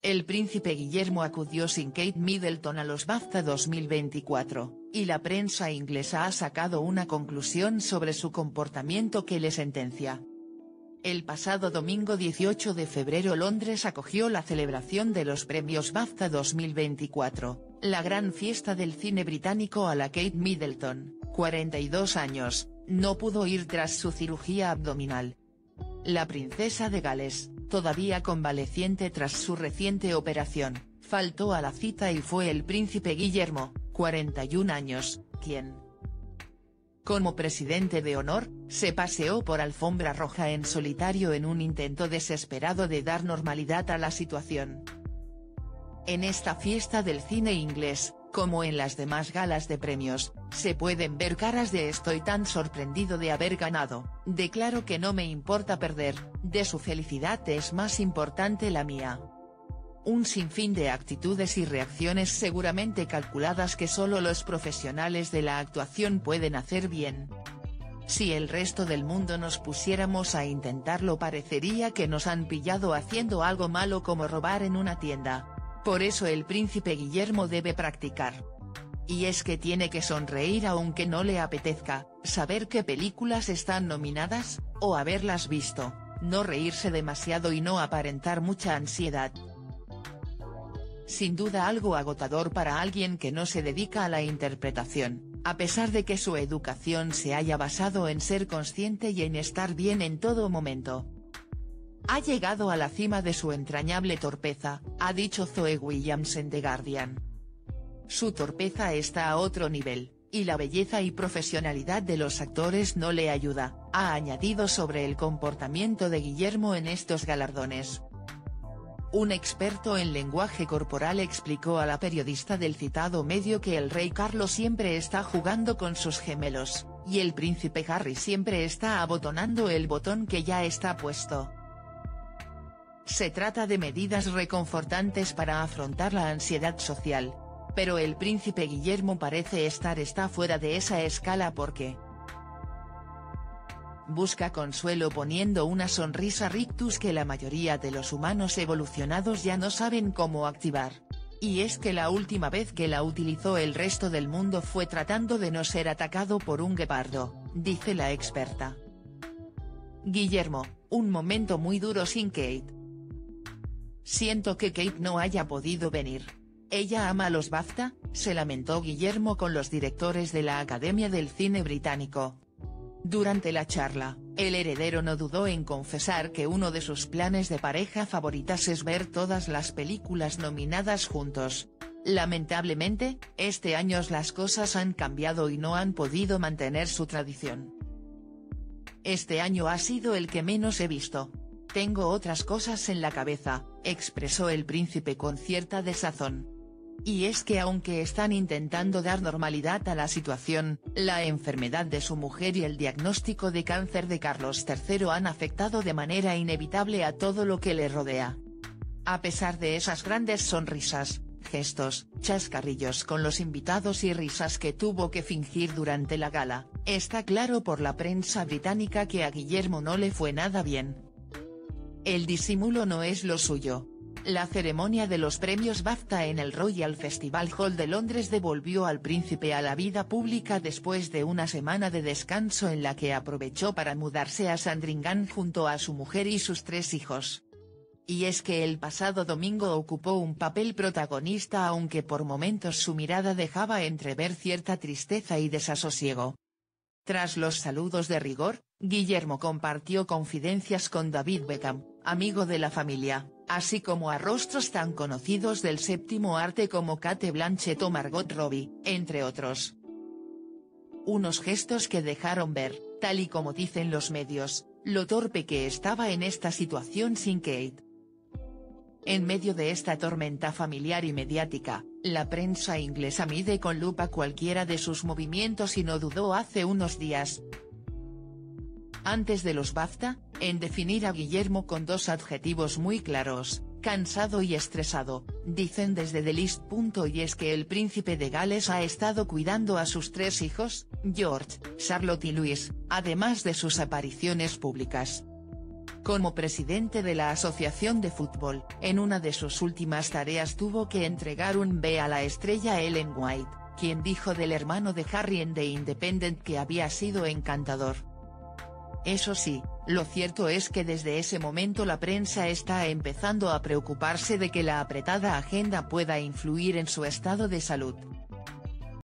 El príncipe Guillermo acudió sin Kate Middleton a los BAFTA 2024, y la prensa inglesa ha sacado una conclusión sobre su comportamiento que le sentencia. El pasado domingo 18 de febrero Londres acogió la celebración de los premios BAFTA 2024, la gran fiesta del cine británico a la Kate Middleton, 42 años, no pudo ir tras su cirugía abdominal. La princesa de Gales, todavía convaleciente tras su reciente operación, faltó a la cita y fue el príncipe Guillermo, 41 años, quien, como presidente de honor, se paseó por alfombra roja en solitario en un intento desesperado de dar normalidad a la situación. En esta fiesta del cine inglés, como en las demás galas de premios, se pueden ver caras de "estoy tan sorprendido de haber ganado, de claro que no me importa perder, de su felicidad es más importante la mía". Un sinfín de actitudes y reacciones seguramente calculadas que solo los profesionales de la actuación pueden hacer bien. Si el resto del mundo nos pusiéramos a intentarlo parecería que nos han pillado haciendo algo malo como robar en una tienda. Por eso el príncipe Guillermo debe practicar. Y es que tiene que sonreír aunque no le apetezca, saber qué películas están nominadas, o haberlas visto, no reírse demasiado y no aparentar mucha ansiedad. Sin duda algo agotador para alguien que no se dedica a la interpretación, a pesar de que su educación se haya basado en ser consciente y en estar bien en todo momento. Ha llegado a la cima de su entrañable torpeza, ha dicho Zoe Williams en The Guardian. Su torpeza está a otro nivel, y la belleza y profesionalidad de los actores no le ayuda, ha añadido sobre el comportamiento de Guillermo en estos galardones. Un experto en lenguaje corporal explicó a la periodista del citado medio que el rey Carlos siempre está jugando con sus gemelos, y el príncipe Harry siempre está abotonando el botón que ya está puesto. Se trata de medidas reconfortantes para afrontar la ansiedad social, pero el príncipe Guillermo parece está fuera de esa escala porque busca consuelo poniendo una sonrisa rictus que la mayoría de los humanos evolucionados ya no saben cómo activar. Y es que la última vez que la utilizó el resto del mundo fue tratando de no ser atacado por un guepardo, dice la experta. Guillermo, un momento muy duro sin Kate. Siento que Kate no haya podido venir. Ella ama los BAFTA, se lamentó Guillermo con los directores de la Academia del Cine Británico. Durante la charla, el heredero no dudó en confesar que uno de sus planes de pareja favoritas es ver todas las películas nominadas juntos. Lamentablemente, este año las cosas han cambiado y no han podido mantener su tradición. Este año ha sido el que menos he visto. Tengo otras cosas en la cabeza, expresó el príncipe con cierta desazón. Y es que aunque están intentando dar normalidad a la situación, la enfermedad de su mujer y el diagnóstico de cáncer de Carlos III han afectado de manera inevitable a todo lo que le rodea. A pesar de esas grandes sonrisas, gestos, chascarrillos con los invitados y risas que tuvo que fingir durante la gala, está claro por la prensa británica que a Guillermo no le fue nada bien. El disimulo no es lo suyo. La ceremonia de los premios BAFTA en el Royal Festival Hall de Londres devolvió al príncipe a la vida pública después de una semana de descanso en la que aprovechó para mudarse a Sandringham junto a su mujer y sus 3 hijos. Y es que el pasado domingo ocupó un papel protagonista aunque por momentos su mirada dejaba entrever cierta tristeza y desasosiego. Tras los saludos de rigor, Guillermo compartió confidencias con David Beckham, amigo de la familia, así como a rostros tan conocidos del séptimo arte como Cate Blanchett o Margot Robbie, entre otros. Unos gestos que dejaron ver, tal y como dicen los medios, lo torpe que estaba en esta situación sin Kate. En medio de esta tormenta familiar y mediática, la prensa inglesa mide con lupa cualquiera de sus movimientos y no dudó hace unos días, antes de los BAFTA, en definir a Guillermo con 2 adjetivos muy claros: cansado y estresado, dicen desde The List. Y es que el príncipe de Gales ha estado cuidando a sus 3 hijos, George, Charlotte y Louis, además de sus apariciones públicas. Como presidente de la Asociación de Fútbol, en una de sus últimas tareas tuvo que entregar un B a la estrella Ellen White, quien dijo del hermano de Harry en The Independent que había sido encantador. Eso sí, lo cierto es que desde ese momento la prensa está empezando a preocuparse de que la apretada agenda pueda influir en su estado de salud.